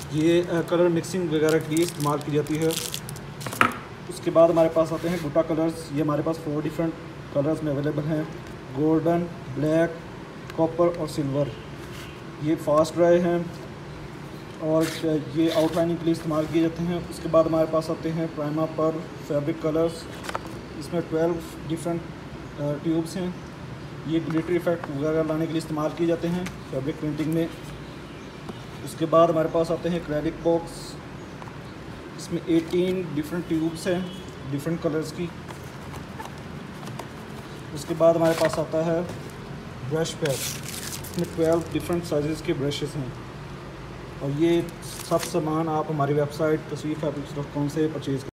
ये colour mixing वगैरह के लिए इस्तेमाल की जाती है। उसके बाद हमारे पास आते हैं गुटा कलर्स। ये हमारे पास 4 डिफरेंट कलर्स में अवेलेबल हैं, गोल्डन, ब्लैक, कॉपर और सिल्वर। ये फास्ट ड्राई हैं और ये आउटलाइनिंग के लिए इस्तेमाल किए जाते हैं। उसके बाद हमारे पास आते हैं प्राइमा पर फैब्रिक कलर्स। इसमें 12 डिफरेंट ट्यूब्स हैं। ये ग्लिटर इफेक्ट वगैरह लाने के लिए इस्तेमाल किए जाते हैं फैब्रिक प्रिंटिंग में। उसके बाद हमारे पास आते हैं एक्रेलिक बॉक्स। इसमें 18 डिफरेंट ट्यूब्स हैं डिफरेंट कलर्स की। उसके बाद हमारे पास आता है ब्रश पैड। इसमें 12 डिफरेंट साइज़ के ब्रशेस हैं और ये सब सामान आप हमारी वेबसाइट तस्वीर फैब्रिक्स.com से परचेज़